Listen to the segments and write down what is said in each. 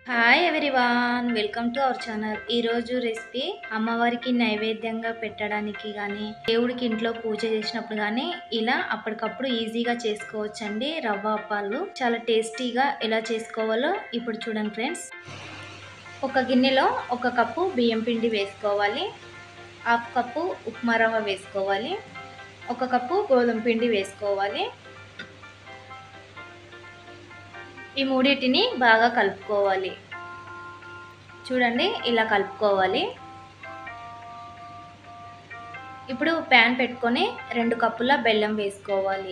Hi everyone, welcome to our channel. ఈరోజు recipe అమ్మవారికి నైవేద్యంగా పెట్టడానికి కానీ దేవుడికి ఇంట్లో పూజ చేసినప్పుడు కానీ ఇలా అప్పటికప్పుడు ఈజీగా చేసుకోవచ్చండి. రవ్వ అప్పాలు చాలా టేస్టీగా ఎలా చేసుకోవాలో ఇప్పుడు చూడండి ఫ్రెండ్స్. ఒక గిన్నెలో 1 కప్పు బియ్యం పిండి వేసుకోవాలి, 1/2 కప్పు ఉప్మా రవ్వ వేసుకోవాలి, 1 కప్పు గోధుమ పిండి వేసుకోవాలి. ఈ మూడింటిని బాగా కలుపుకోవాలి. చూడండి, ఇలా కలుపుకోవాలి. ఇప్పుడు ప్యాన్ పెట్టుకొని 2 కప్పుల బెల్లం వేసుకోవాలి.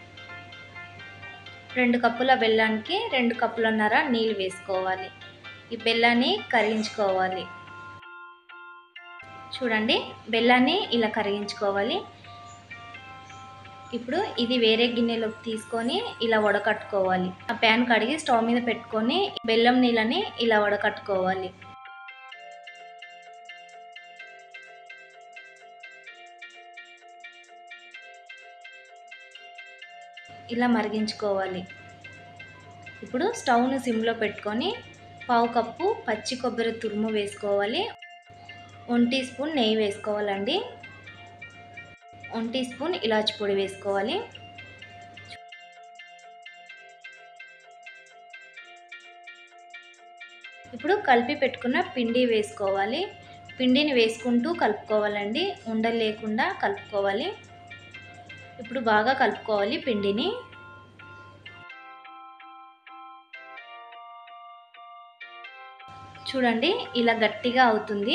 2 కప్పుల బెల్లానికి 2 కప్పులన్నర నీళ్ళు వేసుకోవాలి. ఈ బెల్లాన్ని కరిగించుకోవాలి. చూడండి, బెల్లాన్ని ఇలా కరిగించుకోవాలి. ఇప్పుడు ఇది వేరే గిన్నెలోకి తీసుకొని ఇలా వడకట్టుకోవాలి. ఆ ప్యాన్ కడిగి స్టవ్ మీద పెట్టుకొని బెల్లం నీళ్ళని ఇలా వడకట్టుకోవాలి. ఇలా మరిగించుకోవాలి. ఇప్పుడు స్టవ్ను సిమ్లో పెట్టుకొని 1/2 కప్పు పచ్చి కొబ్బరి తురుము వేసుకోవాలి. 1 టీ స్పూన్ నెయ్యి వేసుకోవాలండి. 1 టీ స్పూన్ ఇలాచి పొడి వేసుకోవాలి. ఇప్పుడు కలిపి పెట్టుకున్న పిండి వేసుకోవాలి. పిండిని వేసుకుంటూ కలుపుకోవాలండి, ఉండలు లేకుండా కలుపుకోవాలి. ఇప్పుడు బాగా కలుపుకోవాలి పిండిని. చూడండి, ఇలా గట్టిగా అవుతుంది.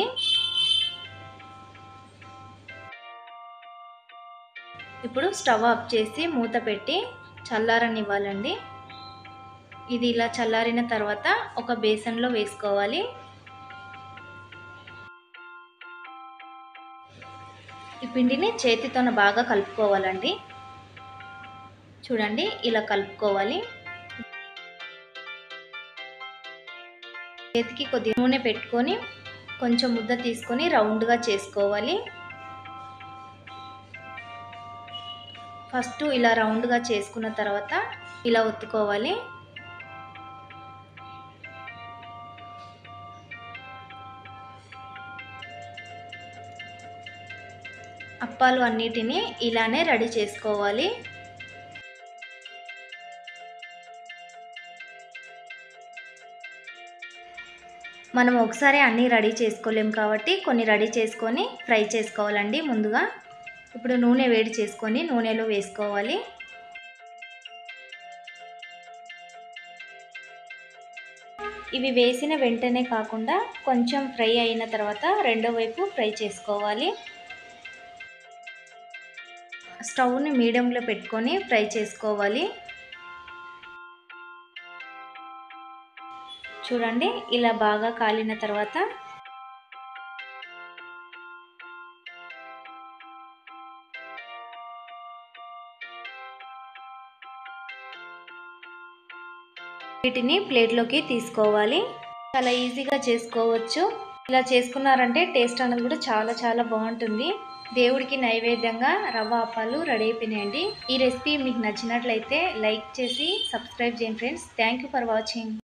ఇప్పుడు స్టవ్ ఆఫ్ చేసి మూత పెట్టి చల్లారనివ్వాలండి. ఇది ఇలా చల్లారిన తర్వాత ఒక బేసన్లో వేసుకోవాలి. ఈ పిండిని చేతితోన బాగా కలుపుకోవాలండి. చూడండి, ఇలా కలుపుకోవాలి. చేతికి కొద్దిగా నూనె పెట్టుకొని కొంచెం ముద్ద తీసుకొని రౌండ్గా చేసుకోవాలి. ఫస్ట్ ఇలా రౌండ్గా చేసుకున్న తర్వాత ఇలా ఒత్తుకోవాలి. అప్పాలు అన్నిటినీ ఇలానే రెడీ చేసుకోవాలి. మనం ఒకసారి అన్నీ రెడీ చేసుకోలేం కాబట్టి కొన్ని రెడీ చేసుకొని ఫ్రై చేసుకోవాలండి ముందుగా. ఇప్పుడు నూనె వేడి చేసుకొని నూనెలో వేసుకోవాలి. ఇవి వేసిన వెంటనే కాకుండా కొంచెం ఫ్రై అయిన తర్వాత రెండో వైపు ఫ్రై చేసుకోవాలి. స్టవ్ని మీడియంలో పెట్టుకొని ఫ్రై చేసుకోవాలి. చూడండి, ఇలా బాగా కాలిన తర్వాత వీటిని ప్లేట్లోకి తీసుకోవాలి. చాలా ఈజీగా చేసుకోవచ్చు. ఇలా చేసుకున్నారంటే టేస్ట్ అనేది కూడా చాలా బాగుంటుంది. దేవుడికి నైవేద్యంగా రవ్వ అప్పాలు రెడీ అయిపోయినాయండి. ఈ రెసిపీ మీకు నచ్చినట్లయితే లైక్ చేసి సబ్స్క్రైబ్ చేయండి friends. Thank you for watching.